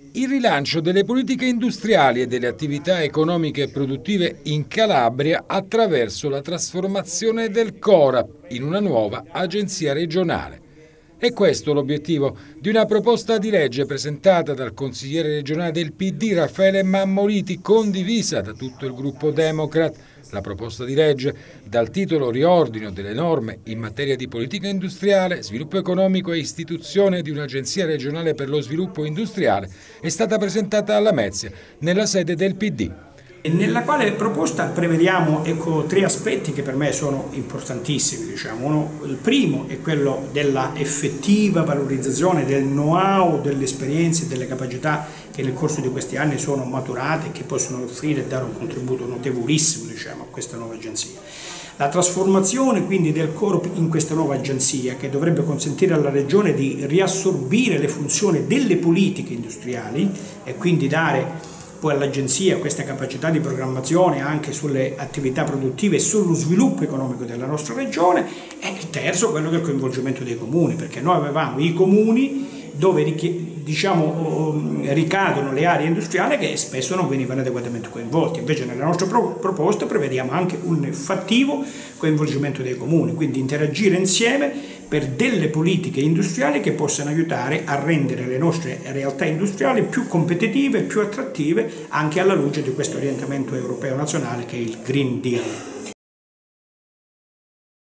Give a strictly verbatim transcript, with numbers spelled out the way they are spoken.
Il rilancio delle politiche industriali e delle attività economiche e produttive in Calabria attraverso la trasformazione del Corap in una nuova agenzia regionale. È questo l'obiettivo di una proposta di legge presentata dal consigliere regionale del P D Raffaele Mammoliti, condivisa da tutto il gruppo Democrat. La proposta di legge, dal titolo Riordino delle norme in materia di politica industriale, sviluppo economico e istituzione di un'agenzia regionale per lo sviluppo industriale, è stata presentata alla Lamezia, nella sede del P D. Nella quale proposta prevediamo ecco, tre aspetti che per me sono importantissimi. Diciamo. Uno, il primo è quello della effettiva valorizzazione del know-how, delle esperienze e delle capacità che nel corso di questi anni sono maturate e che possono offrire e dare un contributo notevolissimo diciamo, a questa nuova agenzia. La trasformazione quindi del Corp in questa nuova agenzia, che dovrebbe consentire alla Regione di riassorbire le funzioni delle politiche industriali e quindi dare poi all'agenzia questa capacità di programmazione anche sulle attività produttive e sullo sviluppo economico della nostra regione, e il terzo quello che è il coinvolgimento dei comuni, perché noi avevamo i comuni dove diciamo, ricadono le aree industriali che spesso non venivano adeguatamente coinvolti. Invece nella nostra proposta prevediamo anche un fattivo coinvolgimento dei comuni, quindi interagire insieme per delle politiche industriali che possano aiutare a rendere le nostre realtà industriali più competitive, più attrattive, anche alla luce di questo orientamento europeo nazionale che è il Green Deal.